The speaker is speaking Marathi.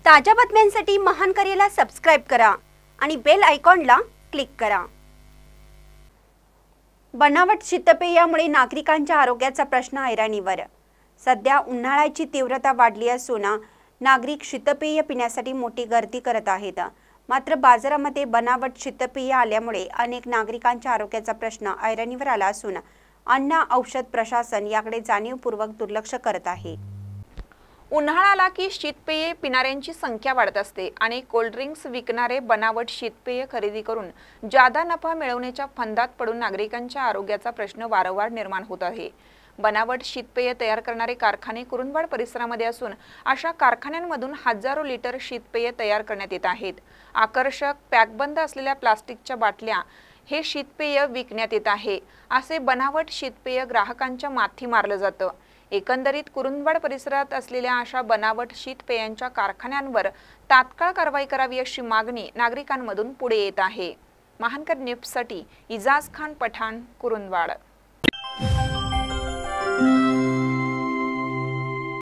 ताज्या बातम्यांसाठी महान करेला सबस्क्राइब करा आणि बेल आयकॉनला क्लिक करा। बनावट शीतपेयामुळे नागरिकांच्या आरोग्याचा प्रश्न ऐरणीवर। सध्या उन्हाळ्याची तीव्रता वाढली असून नागरिक शीतपेय पिण्यासाठी मोठी गर्दी करत आहेत। मात्र बाजारामध्ये बनावट शीतपेय आल्यामुळे अनेक नागरिकांच्या आरोग्याचा प्रश्न ऐरणीवर आला असून अन्न औषध प्रशासन याकडे जाणीवपूर्वक दुर्लक्ष करत आहे। उन्हाळा आला की शीतपेय पिणाऱ्यांची संख्या वाढत असते आणि कोल्ड ड्रिंक्स विकणारे बनावट शीतपेय खरेदी करून जादा नफा मिळवण्याच्या फंदात पडून नागरिकांच्या आरोग्याचा प्रश्न वारंवार निर्माण होत आहे। बनावट शीतपेय तयार करणारे कारखाने कुरुंदवाड परिसरामध्ये असून अशा कारखान्यांमधून हजारो लिटर शीतपेय तयार करण्यात येत आहेत। आकर्षक पॅकबंद असलेल्या प्लास्टिकच्या बाटल्या हे शीतपेय विकण्यात येत आहे। असे बनावट शीतपेय ग्राहकांच्या माथी मारलं जातं। एकंदरीत कुरुंदवाड परिसरात असलेल्या अशा बनावट शीतपेयांच्या कारखान्यांवर तात्काळ कारवाई करावी अशी मागणी नागरिकांमधून पुढे येत आहे। महानकर न्यूजसाठी इजाज खान पठाण, कुरुंदवाड।